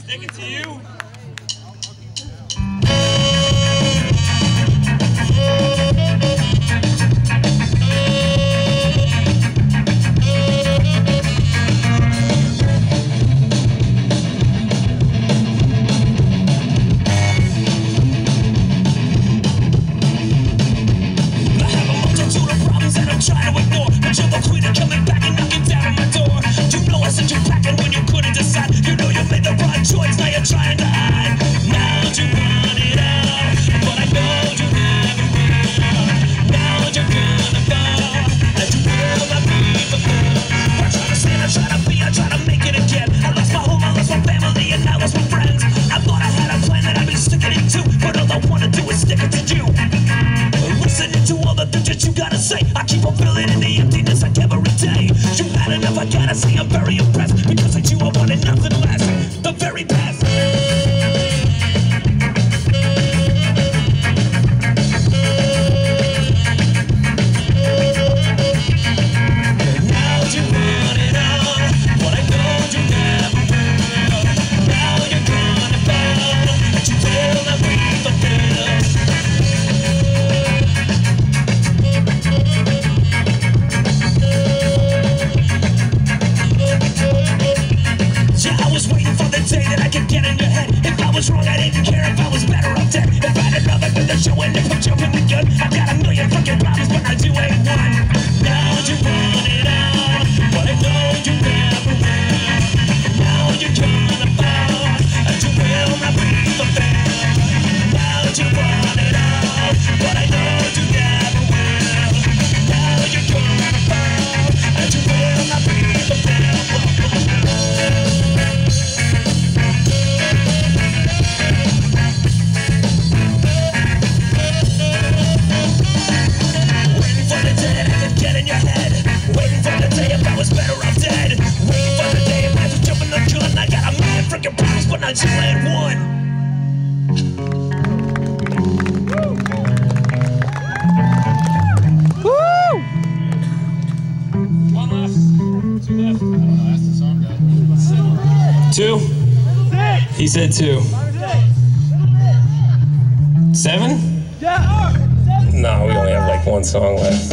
Stick it to you. Trying to ignore, but you're the queen of coming back and knocking down on my door. You know I sent you packing when you couldn't decide. You know you made the wrong choice, now you're trying to hide. Now you want it out, but I know you never will. Now you're gonna fall, and you will not be fulfilled. I try to stand, I try to be, I try to make it again. I lost my home, I lost my family, and I lost my friends. I thought I had a plan that I'd be sticking it to, but all I wanna do is stick it to you. Listening to all the things that you gotta say, I keep on filling in the emptiness like every day. You had enough, I gotta say I'm very impressed, because of you I wanted nothing less, the very best. Now you want it all, but I know you never will. Now you're gonna fall, but you will not be fulfilled. Get in your head. If I was wrong, I didn't care. If I was better, I'm dead. If I had another with the show and if I'm jumping the gun, I got a million fucking problems, but I do ain't one. Now you want it out, but I know you never will. Now you're gonna fall, and you will not be fulfilled. Now you want it out, but I know you never will. Now you're gonna fall, and you will not be fulfilled. But you ain't one. Woo! One left. Two left. That's the song guy. Two? He said two. 7? Yeah. No, we only have like one song left.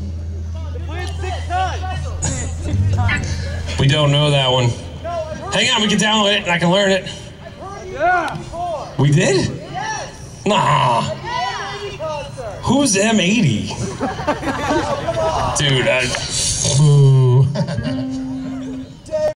We don't know that one. Hang on, we can download it and I can learn it. Yeah. We did? Yes. Nah. Who's M80? Dude,